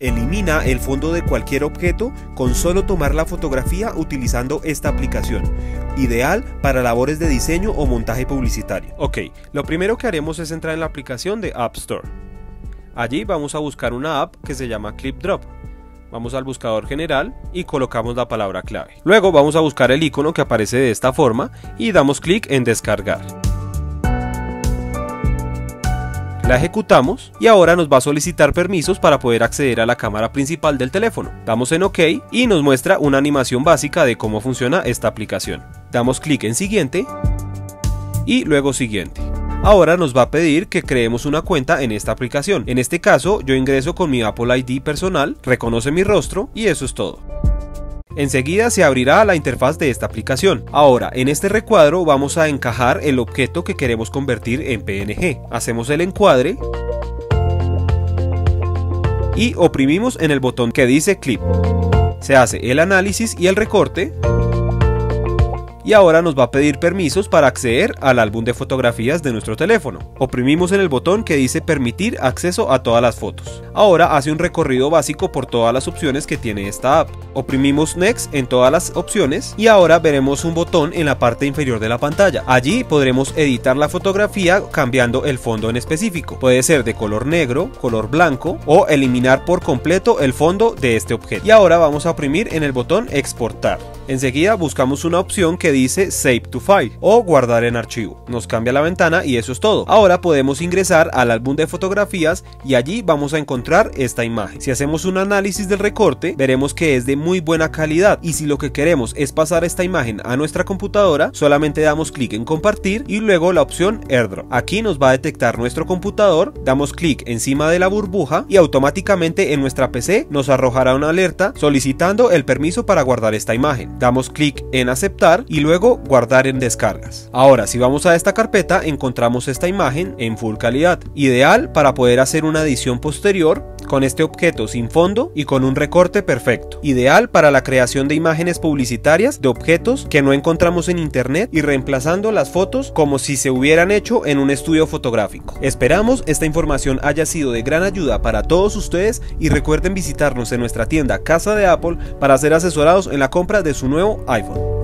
elimina el fondo de cualquier objeto con solo tomar la fotografía utilizando esta aplicación, ideal para labores de diseño o montaje publicitario. Ok, lo primero que haremos es entrar en la aplicación de App Store. Allí vamos a buscar una app que se llama ClipDrop. Vamos al buscador general y colocamos la palabra clave. Luego vamos a buscar el icono que aparece de esta forma y damos clic en descargar. La ejecutamos y ahora nos va a solicitar permisos para poder acceder a la cámara principal del teléfono. Damos en OK y nos muestra una animación básica de cómo funciona esta aplicación. Damos clic en siguiente y luego siguiente. Ahora nos va a pedir que creemos una cuenta en esta aplicación. En este caso yo ingreso con mi Apple ID personal, reconoce mi rostro y eso es todo. Enseguida se abrirá la interfaz de esta aplicación. Ahora en este recuadro vamos a encajar el objeto que queremos convertir en PNG. Hacemos el encuadre y oprimimos en el botón que dice Clip. Se hace el análisis y el recorte. Y ahora nos va a pedir permisos para acceder al álbum de fotografías de nuestro teléfono. Oprimimos en el botón que dice permitir acceso a todas las fotos. Ahora hace un recorrido básico por todas las opciones que tiene esta app. Oprimimos Next en todas las opciones y ahora veremos un botón en la parte inferior de la pantalla. Allí podremos editar la fotografía cambiando el fondo en específico. Puede ser de color negro, color blanco o eliminar por completo el fondo de este objeto. Y ahora vamos a oprimir en el botón exportar. Enseguida buscamos una opción que dice Save to File o guardar en archivo. Nos cambia la ventana y eso es todo. Ahora podemos ingresar al álbum de fotografías y allí vamos a encontrar esta imagen. Si hacemos un análisis del recorte, veremos que es de muy buena calidad y si lo que queremos es pasar esta imagen a nuestra computadora, solamente damos clic en compartir y luego la opción AirDrop. Aquí nos va a detectar nuestro computador, damos clic encima de la burbuja y automáticamente en nuestra PC nos arrojará una alerta solicitando el permiso para guardar esta imagen. Damos clic en aceptar y luego guardar en descargas. Ahora si vamos a esta carpeta encontramos esta imagen en full calidad, ideal para poder hacer una edición posterior con este objeto sin fondo y con un recorte perfecto, ideal para la creación de imágenes publicitarias de objetos que no encontramos en internet y reemplazando las fotos como si se hubieran hecho en un estudio fotográfico. Esperamos esta información haya sido de gran ayuda para todos ustedes y recuerden visitarnos en nuestra tienda Casa de Apple para ser asesorados en la compra de su nuevo iPhone.